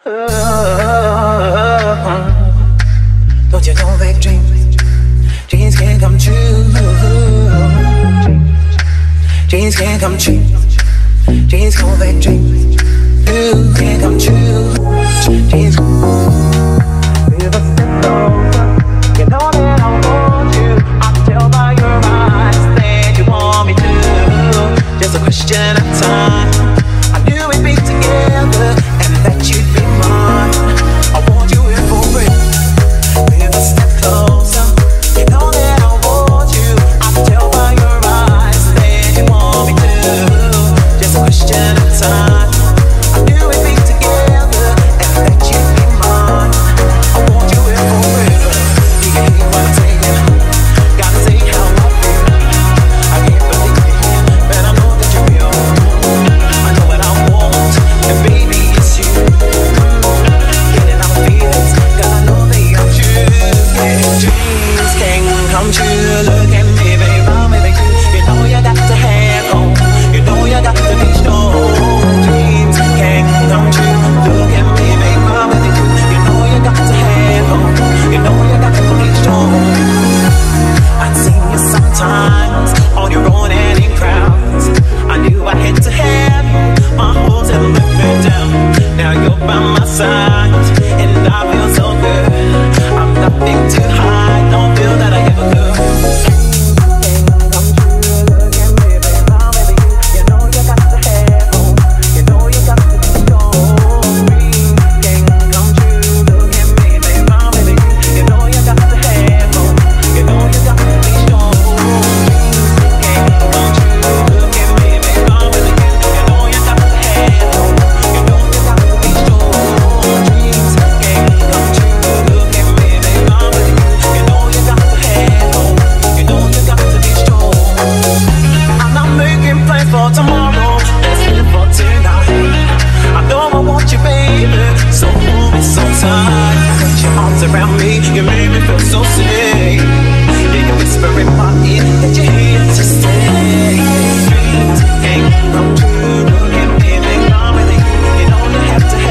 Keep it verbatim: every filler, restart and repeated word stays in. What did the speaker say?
Don't you know that dreams, dreams can come true. Dreams can come true. Dreams know that dreams can come true. Dreams. With a step closer, you know that I want you. I can tell by your eyes that you want me to. Just a question of time. I knew we'd be together and that you'd be mine. I want you here for real. With a step closer, you know that I want you. I can tell by your eyes that you want me to. Just a question of time. I knew we'd be together and that you'd be mine. I want you here for real. You can hear what I'm saying. Gotta say how I feel. I can't believe it, but I know that you're real. I know what I want, and baby it's you. Getting out feelings, 'cause I know they are true. Yeah, dreams can come true. Look at me, baby, I'm baby you. You know you got to have hope. You know you got to be strong. Dreams can come true. Look at me, baby, I'm baby you. You know you got to have hope. You know you got to be strong. I've seen you sometimes on your own and in crowds. I knew I had to have you. My hopes had let me down. Now you're by my side, and I feel so good. I'm nothing to hide. Don't feel that I ever could. Around me, you made me feel so safe. Yeah, you whisper in my ear that you're here to stay. Dreams can't come true. Look at me, baby, I'm with you. You know you have to